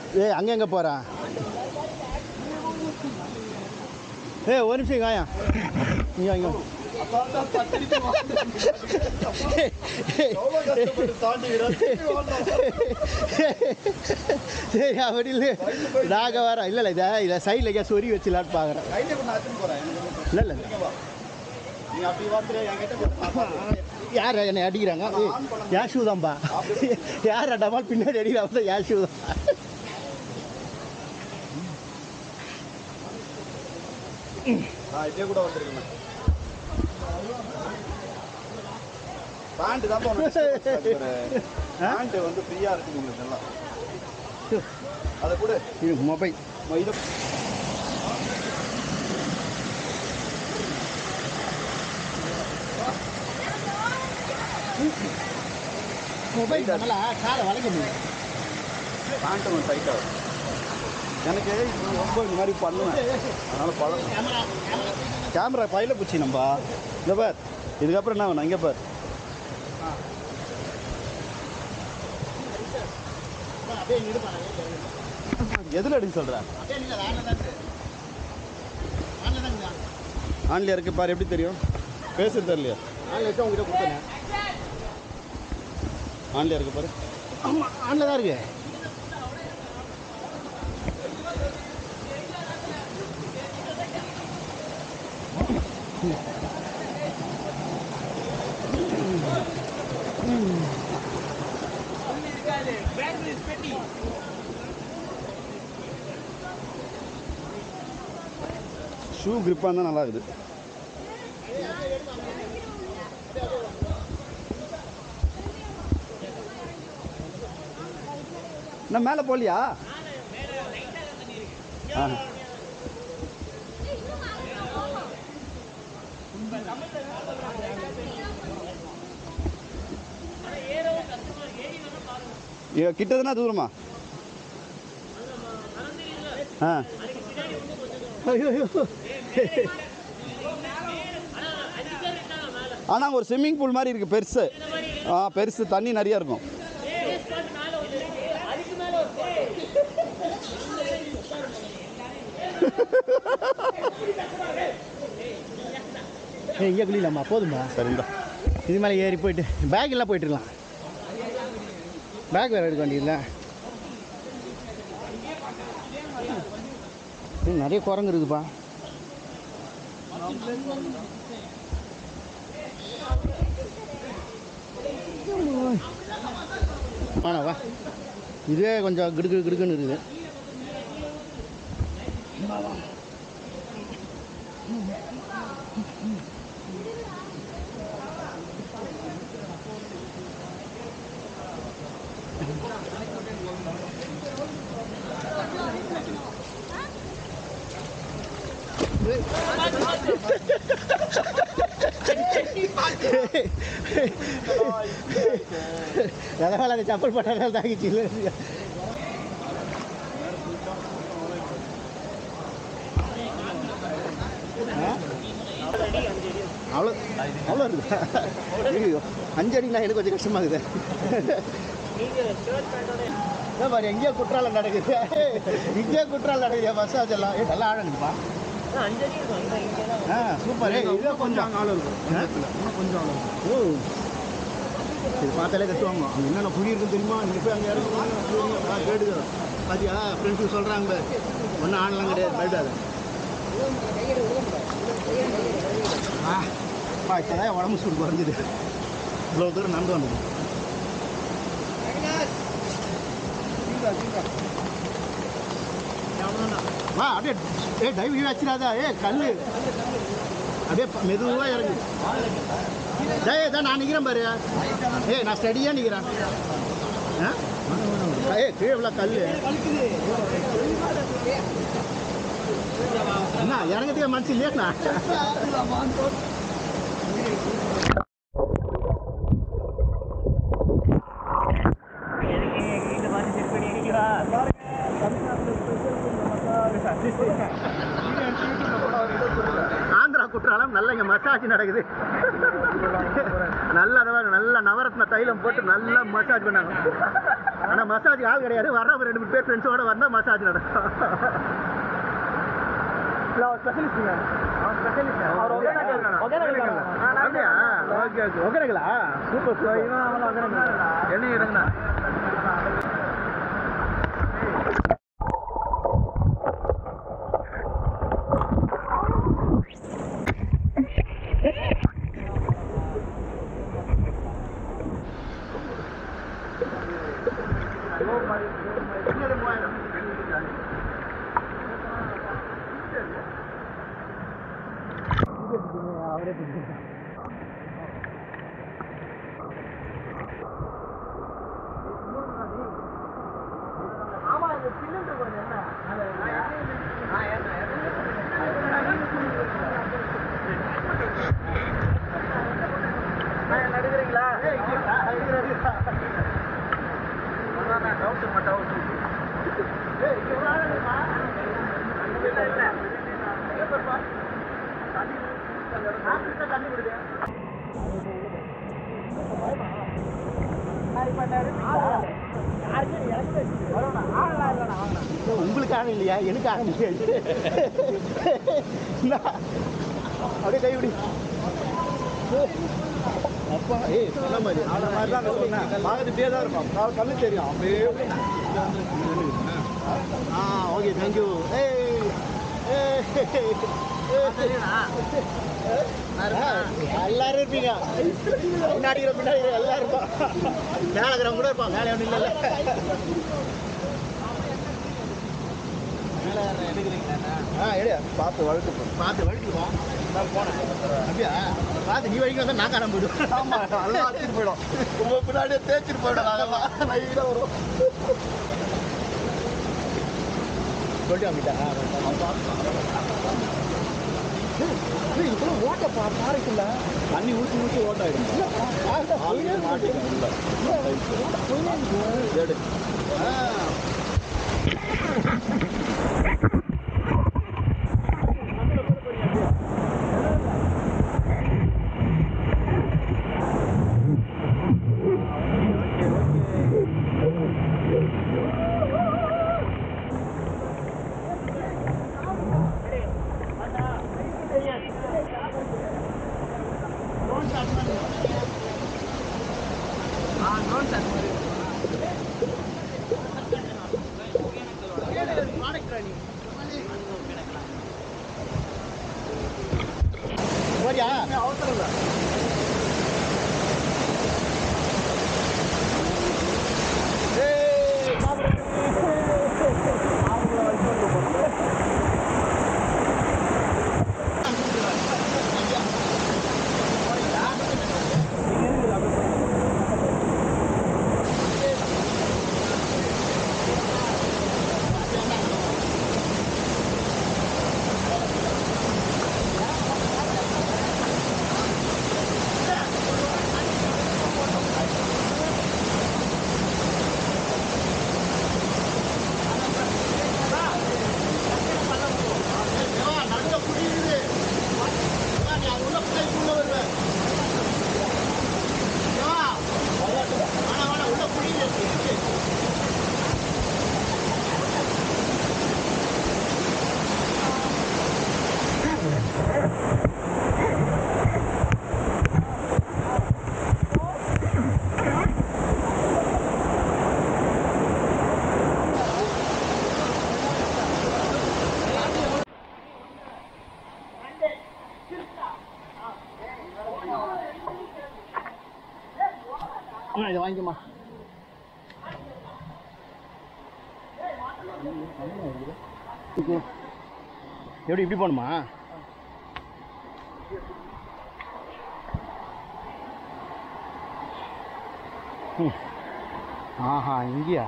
ஏய் அங்கே எங்கே போகிறான்? ஏய் ஒரு நிமிஷம் வாயா, இங்கே இங்கே சரி அப்படி இல்லை நாங்கள் வரோம். இல்லை இல்லை இதை சைடில் எங்கேயா சொறி வச்சுலான்னு பார்க்குறேன். இல்லை இல்லை யார் என்னை அடிக்கிறாங்க? ஏன் ஷூ தான்ப்பா. யார் அட்டாமல் பின்னாடி அடிக்கிறாங்க? ஏன் ஷூ தான். இதே கூட வந்துருக்குண்ணா. பேண்ட் தான் பேண்ட் வந்து ஃப்ரீயாக இருக்குது உங்களுக்கு எல்லாம். அதை கூட இது மொபைல் இதை மொபைல் நல்லா காலை வளைக்க முடியும். பேண்ட்டு கொஞ்சம் டைட்டாக வரும். எனக்கு ரொம்ப இந்த மாதிரி பண்ணுவேன், அதனால் பழம். கேமரா பையில பூச்சி நம்பா. இந்த பார், இதுக்கப்புறம் என்ன வேணும்? இங்கே பார். எதில் அடின்னு சொல்கிறேன்? ஆன்லையா இருக்கு பாரு. எப்படி தெரியும்? பேசுறது தெரியலையா? ஆன்லைன் உங்ககிட்ட கொடுத்தேன். ஆன்லையா இருக்கு பாரு. ஆமாம் ஆன்லைன் தான் இருக்கு. ஷூ கிரிப்பாக இருந்தால் நல்லா இருக்குது. நான் மேலே போகலையா? கிட்டதுன்னா தூரமா? ஆனால் ஒரு ஸ்விம்மிங் பூல் மாதிரி இருக்குது பெருசு. பெருசு, தண்ணி நிறையா இருக்கும். இங்கே குளிக்கலாமா? போதுமா? சரிந்தா இது மேலே ஏறி போயிட்டு பேக் எல்லாம் போயிட்டுருக்கலாம். பேக் வேறு எடுக்க வேண்டியதில்லை. நிறைய குரங்கு இருக்குப்பா. ஆனாவா இதே கொஞ்சம் கிடுக்கு கிடுக்குன்னு இருக்குது. எதனால அந்த சப்பல் பட்டாலும் தாக்கிச்சு இல்லை. அவ்வளோ அவ்வளோ இருக்குதா? 5 அடிங்களா? எனக்கு கொஞ்சம் கஷ்டமாக இருக்குது. பாரு எங்கேயோ குற்றாலம் நடக்குது. இங்கேயோ குற்றாலம் நடக்குது. மசாஜ் எல்லாம் நல்லா ஆழங்குப்பா. சூப்பர். இதே கொஞ்சம் ஆழம் இருக்கும். கொஞ்சம் ஆழம் இருக்கும். ஓ இது பார்த்தாலே கட்டுவாங்க. அங்கே என்னென்ன புளி இருக்குன்னு தெரியுமா? இங்கே போய் அங்கே இறங்குவாங்க. கேடுது பாத்தியா? ஃப்ரெண்ட்ஸுக்கு சொல்கிறாங்க ஒன்றும் ஆணலாம் கிடையாது, பயப்படாது. இப்போதான் உடம்பு சூடு குறைஞ்சிது. இவ்வளோ தூரம் நடந்து வந்தது. வா அப்படியே டைவ் வச்சிடாதா? கல் அப்படியே மெதுவாக இறங்கு. தான் நான் நிற்கிறேன் பாரு. நான் ஸ்டடியாக நிற்கிறேன். கீழே இவ்வளோ கல் என்ன இறங்கத்துக்கு மனசு இல்லையாண்ணா? ஆந்திரா குற்றாலம் நல்ல இங்கே மசாஜ் நடக்குது. நல்ல நவரத்ன தைலம் போட்டு நல்லா மசாஜ் பண்ணாங்க. ஆனால் மசாஜ் ஆள் கிடையாது. வர்றவங்க 2 பேர் ஃப்ரெண்ட்ஸோட வந்தால் மசாஜ் நடக்கும். ஸ்பெஷலிஸ்ட்டுங்க. அப்படியா? Okay okay. ஒகேனக்கலா? சூப்பர். என்ன இடங்கண்ணா? உங்களுக்காக இல்லையா, எனக்காக முடியாது. அப்படியே கைவிடி. அப்பா சொன்ன மாதிரி அந்த மாதிரி தான் சொன்னேன். பார்த்துட்டே தான் இருப்பான். கண்ணு தெரியும் அப்படியே. Okay thank you. எல்லாரும் இருப்பீங்க. பின்னாடி எல்லாரும் இருப்பான். மேலே இருக்கிறவங்க கூட இருப்பான். மேலே ஒன்றும் இல்லைல்ல. பார்த்து வழுக்குவோம். போனேன் அப்படியா? பார்த்து நீ வழிக்கு வந்தால் நான் காணாம போயிடுவேன். ஆமாம், நல்லா அடிச்சுட்டு போயிடும். உங்கள் பின்னாடியே தேய்ச்சிட்டு போயிடும். அதெல்லாம் நைட்டாக வரும். சொல்லிட்டு வாங்கிட்டா இப்போலாம் ஓட்ட பாறைக்குள்ள தண்ணி ஊற்றி ஓட்டாயிடும். அவசரம் இல்லை. இதை வாங்கிக்கமா. எப்படி இப்படி போகணுமா? ஆஹா, இங்கேயா?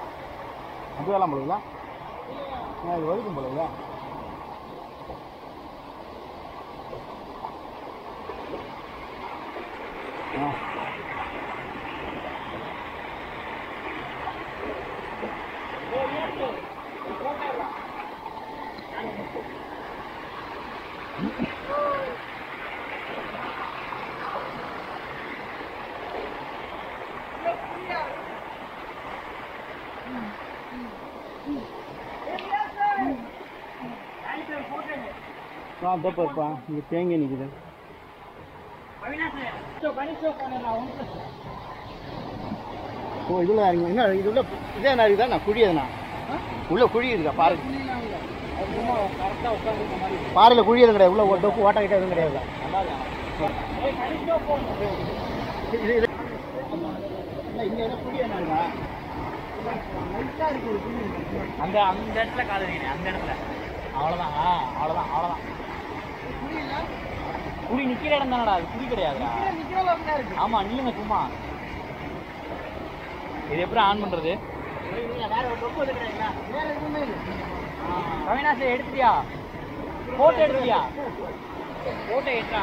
அப்படியெல்லாம் போடுங்களா? இது வரைக்கும் போடுங்களா? பாப்பா இங்கே தேங்க நிற்குது. ஓ இதில் இறங்கி என்ன இது உள்ள இதே என்ன இருக்குதா நான் குழி எதுனா உள்ள குழி இருக்கா பாரு. பாறையில் குழி எதுவும் கிடையாது. உள்ள டொப்பு ஓட்ட கிட்ட எதுவும் கிடையாது. இங்கே என்ன குழி என்ன இருக்கா அந்த அந்த இடத்துல கால் வைக்கிறேன். அந்த இடத்துல அவ்வளோதான். அவ்வளோதான் அவ்வளோதான். குடி நிற்கிற இடம் தானடா, அது குடி கிடையாதுடா. ஆமாம் நீங்க சும்மா இது எப்படி ஆன் பண்ணுறது? அவினாஷை எடுத்துட்டியா? ஃபோட்டோ எடுத்துட்டியா? ஃபோட்டோ எடுத்தா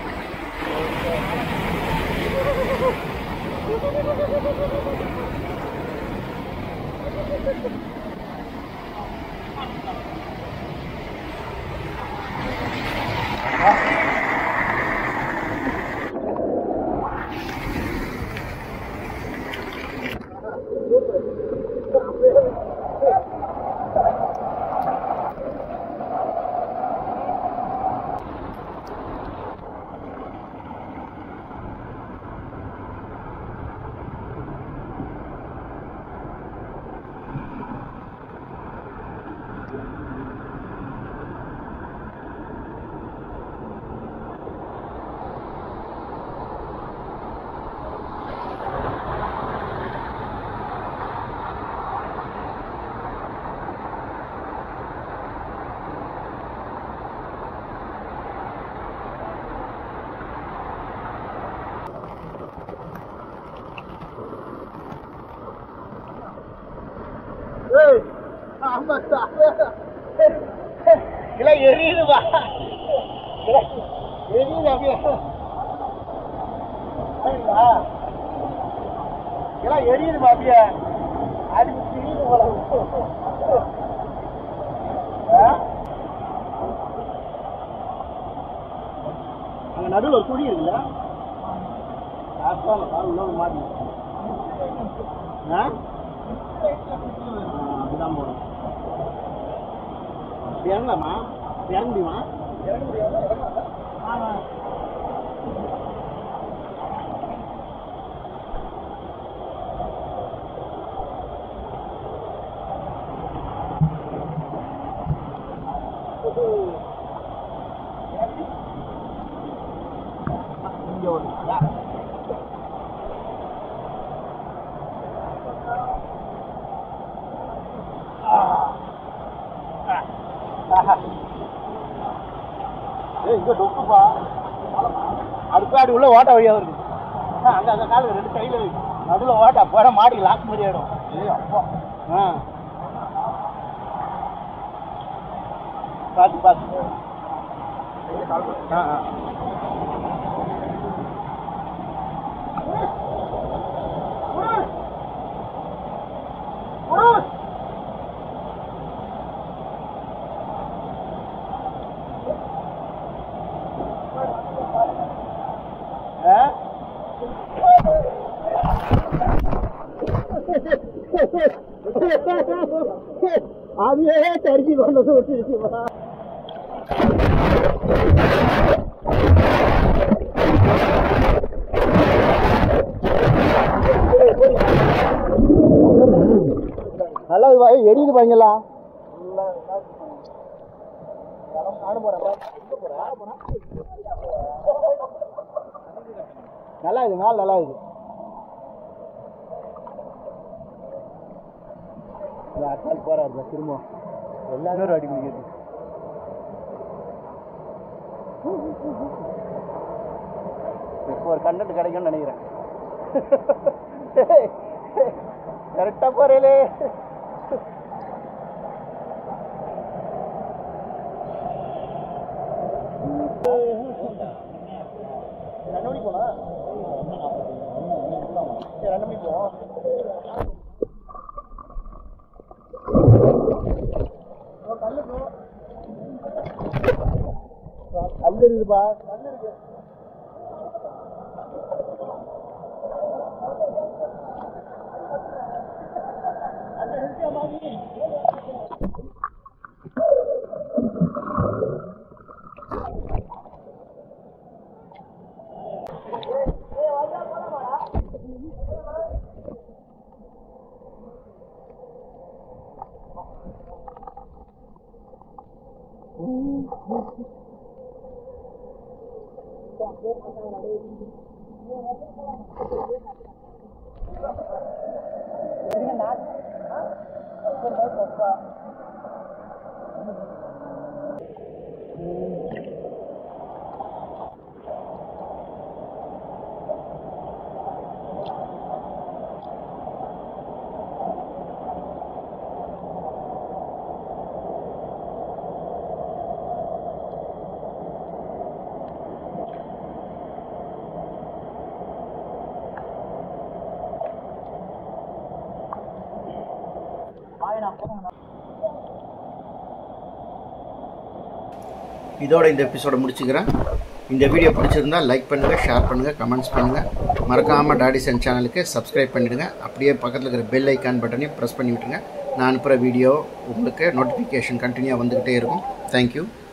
இல்லை எரியுதுப்பா. எரியுது அப்படியே எல்லாம் எரியுதுப்பா. அப்படியே அது தெரியுது போல. அங்கே நடுவில் ஒரு குழி இருக்குல்ல, மாட்டி அப்படிதான் போகணும். இறங்கலாமா? இறங்க முடியுமா? இங்கே ஒரு இங்கே டொக்குப்பா. அடுப்பாடி உள்ள ஓட்ட வழியாக இருக்கு. அங்கே அந்த காலு 2 சைடில் இருக்கு. நடுவில் ஓட்ட போட மாடி லாக் மாதிரி ஆகிடும். அப்பா பார்த்து பார்த்து அதையே தெரிஞ்சு கொண்டு வந்து விட்டுருச்சுப்பா. நல்லா எரியுது பாங்களா. நல்லா இது மேல நல்லா இது. அட்டால் போறாரு திரும்ப எல்லாரும் அடி பிடிக்கிறது. இப்போ ஒரு கண்டென்ட் கிடைக்கும்னு நினைக்கிறேன். கரெக்டா போறேலே. ரெண்டு மணிக்கு போனா 2 மணிக்கு போவோம். கல் இருக்குப்பா, கல் இருக்கு. இதோட இந்த எபிசோட முடிச்சுக்கிறேன். இந்த வீடியோ பிடிச்சிருந்தா லைக் பண்ணுங்கள், ஷேர் பண்ணுங்கள், கமெண்ட்ஸ் பண்ணுங்கள். மறக்காமல் டாடிசன் சேனலுக்கு சப்ஸ்கிரைப் பண்ணிவிடுங்க. அப்படியே பக்கத்தில் இருக்கிற பெல் ஐக்கான் பட்டனையும் ப்ரெஸ் பண்ணி விட்டுருங்க. நான் அனுப்புகிற வீடியோ உங்களுக்கு நோட்டிஃபிகேஷன் கண்டினியூவாக வந்துக்கிட்டே இருக்கும். தேங்க்யூ.